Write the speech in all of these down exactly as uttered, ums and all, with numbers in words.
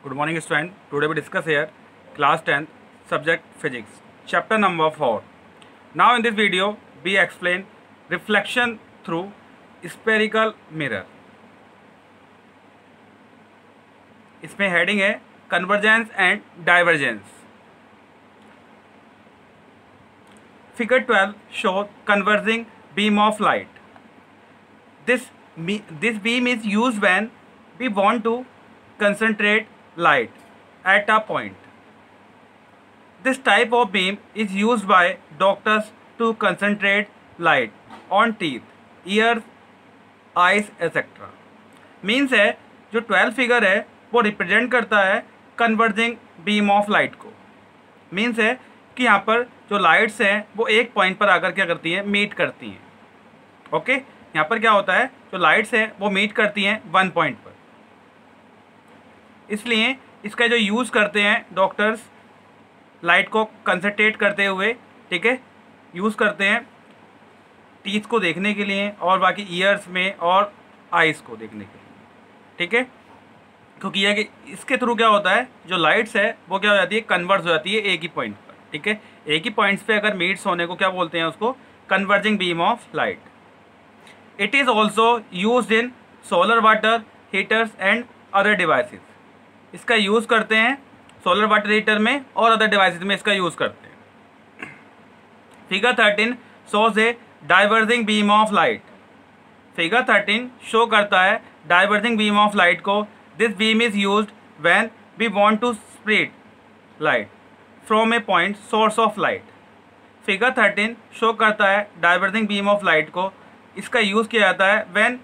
Good morning student. Today we discuss here class tenth subject physics chapter number four. Now in this video we explain reflection through spherical mirror. इसमें heading है convergence and divergence. Figure twelve shows converging beam of light. This this beam is used when we want to concentrate light at a point. This type of beam is used by doctors to concentrate light on teeth, ears, eyes, et cetera. Means है जो twelve figure है वो represent करता है converging beam of light को. Means है कि यहाँ पर जो लाइट्स हैं वो एक पॉइंट पर आकर क्या करती हैं, मीट करती हैं. Okay okay? यहाँ पर क्या होता है, जो लाइट्स हैं वो मीट करती हैं वन पॉइंट पर. इसलिए इसका जो यूज़ करते हैं डॉक्टर्स लाइट को कंसंट्रेट करते हुए, ठीक है, यूज़ करते हैं टीथ को देखने के लिए और बाकी ईयर्स में और आइज़ को देखने के लिए. ठीक है, क्योंकि यह कि इसके थ्रू क्या होता है, जो लाइट्स है वो क्या हो जाती है, कन्वर्ज हो जाती है एक ही पॉइंट पर. ठीक है, एक ही पॉइंट्स पे अगर मीट्स होने को क्या बोलते हैं, उसको converging beam of light. It is also use in solar water heaters and other devices. इसका यूज़ करते हैं सोलर वाटर हीटर में और अदर डिवाइसेस में इसका यूज़ करते हैं. Figure thirteen shows a diverging beam of light. Figure thirteen show करता है डाइवर्जिंग बीम ऑफ लाइट को. This beam is used when we want to spread light from a point source of light. Figure thirteen show करता है diverging beam of light को. इसका use किया जाता है when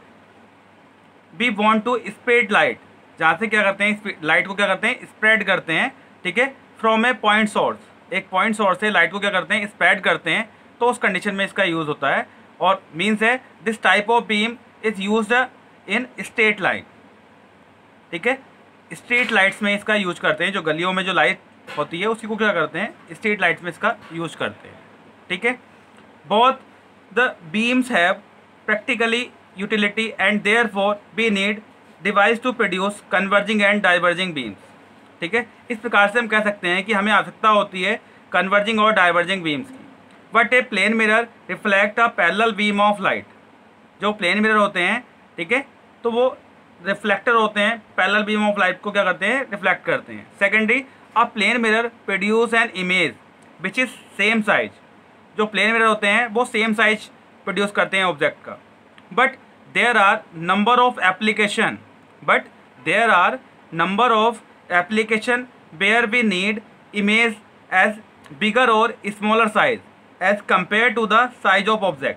we want to spread light, जहाँ से क्या करते हैं, लाइट को क्या करते हैं, स्प्रेड करते हैं. ठीक है, फ्रॉम ए पॉइंट सोर्स, एक पॉइंट सोर्स से लाइट को क्या करते हैं, स्प्रेड करते हैं. तो उस कंडीशन में इसका यूज़ होता है. और मीन्स है this type of beam is used in straight line. ठीक है, स्ट्रीट लाइट्स में इसका यूज करते हैं. जो गलियों में जो लाइट होती है उसी को क्या करते हैं, स्ट्रीट लाइट्स में इसका यूज करते हैं. ठीक है, both the beams have practically utility and therefore we need device to produce converging and diverging beams. ठीक है, इस प्रकार से हम कह सकते हैं कि हमें आवश्यकता होती है कन्वर्जिंग और डाइवर्जिंग बीम्स की. But a plane mirror reflect a parallel beam of light. जो प्लेन मिरर होते हैं, ठीक है, तो वो रिफ्लेक्टर होते हैं, पैरेलल बीम ऑफ लाइट को क्या करते हैं, रिफ्लेक्ट करते हैं. Secondary, a plane mirror produce an image which is same size. जो प्लेन मिरर होते हैं वो सेम साइज प्रोड्यूस करते हैं ऑब्जेक्ट का. But there are number of application but there are number of application where we need image as bigger or smaller size as compared to the size of object.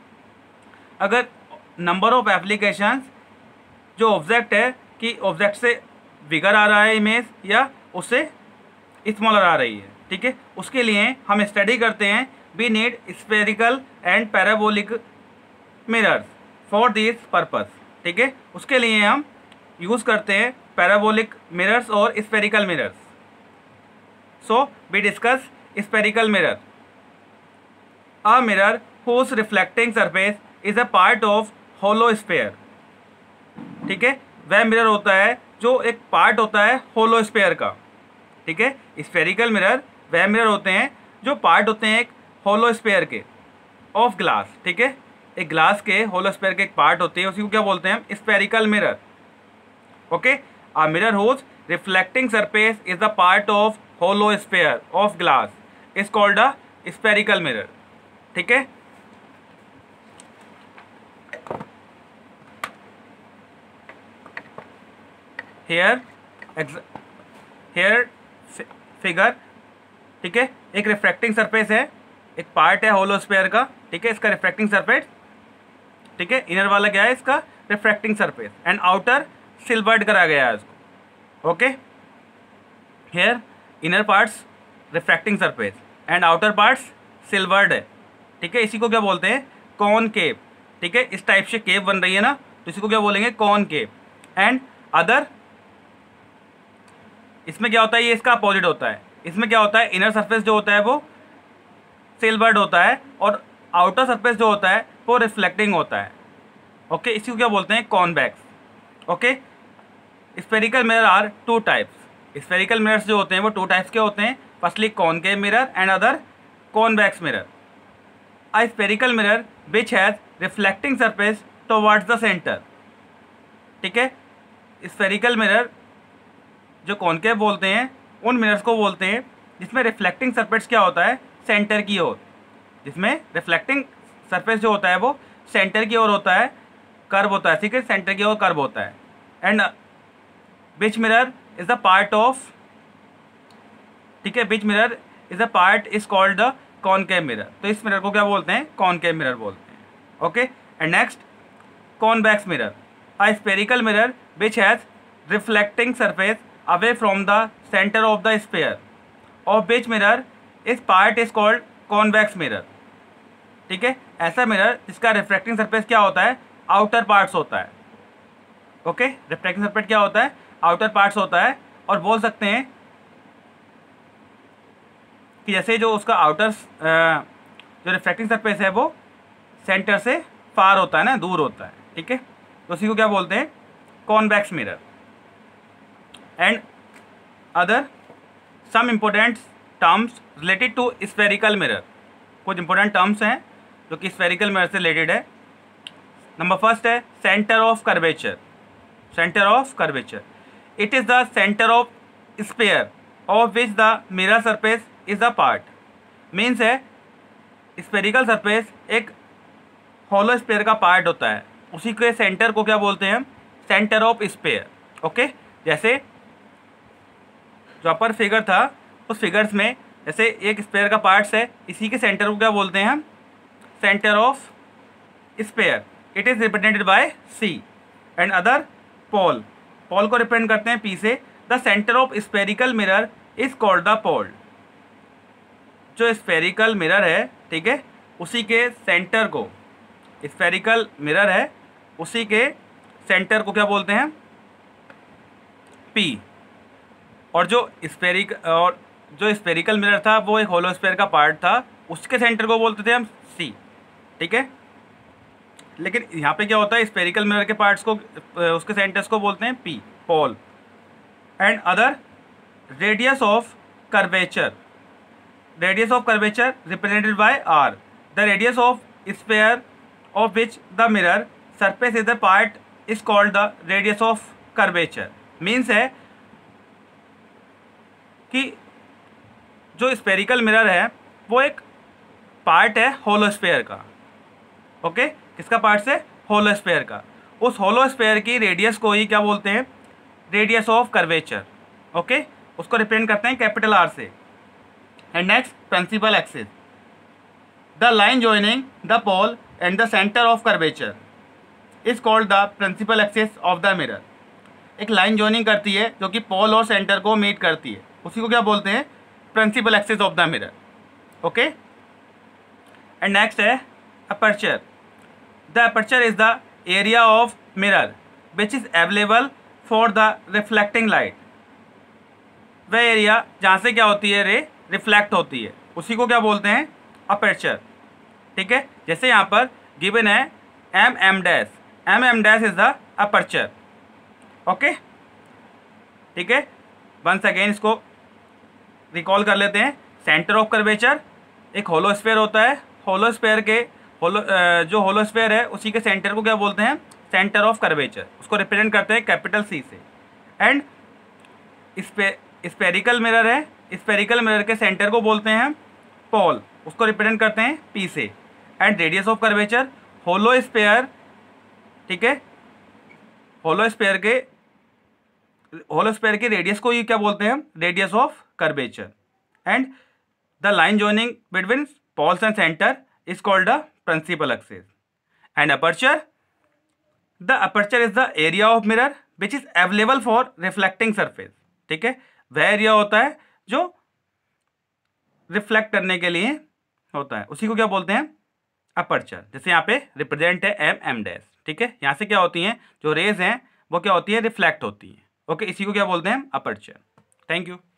अगर number of applications जो object है कि object से बिगर आ रहा है image या उससे smaller आ रही है, ठीक है, उसके लिए हम स्टडी करते हैं we need spherical and parabolic mirrors for this purpose. ठीक है, उसके लिए हम यूज़ करते हैं पैराबोलिक मिरर्स और spherical mirrors. So we discuss spherical mirror. A mirror whose reflecting surface is a part of hollow sphere. ठीक है, वह मिरर होता है जो एक पार्ट होता है होलो स्फेयर का. ठीक है, स्फेरिकल मिरर वह मिरर होते हैं जो पार्ट होते हैं एक होलो स्फेयर के ऑफ ग्लास. ठीक है, एक ग्लास के होलो स्फेयर के एक पार्ट होते हैं, उसी को क्या बोलते हैं हम, spherical mirror. Okay, a mirror whose reflecting surface is a part of hollow sphere of glass is called a spherical mirror. ठीक है, here here figure, ठीक है, एक रिफ्रैक्टिंग सरफेस है, एक पार्ट है होलो स्फेयर का. ठीक है, इसका रिफ्रैक्टिंग सरफेस, ठीक है, इनर वाला क्या है, इसका refracting surface, and outer silvered करा गया है इसको. Okay, here inner parts refracting surface and outer parts silvered है. ठीक है, इसी को क्या बोलते हैं, कॉनकेव. ठीक है, इस टाइप से केव बन रही है ना, तो इसी को क्या बोलेंगे, कॉनकेव. एंड अदर, इसमें क्या होता है, ये इसका अपोजिट होता है. इसमें क्या होता है, इनर सरफेस जो होता है वो सिल्वर्ड होता है और आउटर सरफेस जो होता है वो रिफ्लेक्टिंग होता है. ओके, इसी को क्या बोलते हैं, convex. Okay, spherical mirror are two types. Spherical mirrors जो होते हैं वो टू टाइप्स के होते हैं, firstly concave mirror and other convex mirror. A spherical mirror which has reflecting surface towards the centre, ठीक है। स्फेरिकल मिरर जो कॉनकेव बोलते हैं उन मिरर्स को बोलते हैं जिसमें रिफ्लेक्टिंग सरफेस क्या होता है, सेंटर की ओर, जिसमें रिफ्लेक्टिंग सरफेस जो होता है वो सेंटर की ओर होता है, कर्व होता है, ठीक है, सेंटर की ओर कर्व होता है। And which mirror is the part of, ठीक है, which mirror is the part is called the concave mirror. तो इस मिरर को क्या बोलते हैं, कॉनकेव मिरर बोलते हैं। Okay, and next convex mirror, a spherical mirror which has reflecting surface away from the centre of the sphere of which mirror is part is called convex mirror, ठीक है। ऐसा mirror जिसका reflecting surface क्या होता है, outer parts होता है। Okay, reflecting surface क्या होता है, आउटर पार्ट्स होता है। और बोल सकते हैं कि जैसे जो उसका आउटर जो रिफ्लेक्टिंग सरफेस है वो सेंटर से फार होता है ना, दूर होता है, ठीक है। तो उसी को क्या बोलते हैं, convex mirror. And other some important terms related to spherical mirror, कुछ इंपॉर्टेंट टर्म्स हैं जो कि स्फेरिकल मिरर से रिलेटेड है। नंबर फर्स्ट है centre of curvature, centre of curvature, it is the centre of sphere of which the mirror surface is the part. Means है spherical surface एक hollow sphere का part होता है, उसी के सेंटर को क्या बोलते हैं, सेंटर ऑफ स्फीयर। ओके, जैसे जो अपर फिगर था उस फिगर्स में जैसे एक स्फीयर का पार्ट्स है, इसी के सेंटर को क्या बोलते हैं हम, centre of sphere. It is represented by C and other pole, pole को रिप्रेजेंट करते हैं पी से। The centre of spherical mirror is called the pole. जो स्फेरिकल मिरर है, ठीक है, उसी के सेंटर को, स्फेरिकल मिरर है उसी के सेंटर को क्या बोलते हैं, पी। और जो स्फेरिक और जो स्फेरिकल मिरर था वो एक होलो स्फीयर का पार्ट था, उसके सेंटर को बोलते थे हम सी, ठीक है। लेकिन यहाँ पे क्या होता है, स्फेरिकल मिरर के पार्ट्स को, उसके सेंटर्स को बोलते हैं P, pole. And other radius of curvature, radius of curvature represented by R. The radius of sphere of which the mirror surface is the part is called the radius of curvature. Means है कि जो spherical mirror है वो एक part है hollow sphere का। Okay, किसका part है, होलो स्फीयर का। उस होलो स्फीयर की रेडियस को ही क्या बोलते हैं, रेडियस ऑफ कर्वेचर। ओके, उसको रिप्रेजेंट करते हैं कैपिटल आर से। And next principal axis, the line joining the pole and the centre of curvature is called the principal axis of the mirror. एक लाइन जॉइनिंग करती है जो कि पोल और सेंटर को मीट करती है, उसी को क्या बोलते हैं, principal axis of the mirror. Okay, and next है aperture. The aperture is the area of mirror which is available for the reflecting light. वह एरिया जहाँ से क्या होती है, रे रिफ्लेक्ट होती है, उसी को क्या बोलते हैं, अपर्चर, ठीक है। जैसे यहाँ पर गिवन है M M dash, M M dash is the aperture. Okay, ठीक है, वंस अगेन इसको रिकॉल कर लेते हैं। सेंटर ऑफ कर्वेचर एक होलो स्फीयर होता है, होलो स्फीयर के होलो जो होलो स्फीयर है उसी के सेंटर को क्या बोलते हैं, सेंटर ऑफ कर्वेचर। उसको रिप्रेजेंट करते हैं कैपिटल सी से। एंड स्फेरिकल मिरर है, स्फेरिकल मिरर के सेंटर को बोलते हैं पोल, उसको रिप्रेजेंट करते हैं पी से। And radius of curvature, hollow sphere, ठीक है, होलो स्फीयर के होलो स्फीयर की रेडियस को ही क्या बोलते हैं हम, radius of curvature. And the line joining between poles and centre is called the principal axis. And aperture, the aperture is the area of mirror which is available for reflecting surface, ठीक है। वह area होता है जो reflect करने के लिए होता है, उसी को क्या बोलते हैं, अपर्चर। जैसे यहाँ पे रिप्रेजेंट है एम एम डैश, ठीक है। यहाँ से क्या होती हैं, जो रेज हैं वो क्या होती है, रिफ्लेक्ट होती हैं। ओके, इसी को क्या बोलते हैं, अपर्चर। Thank you.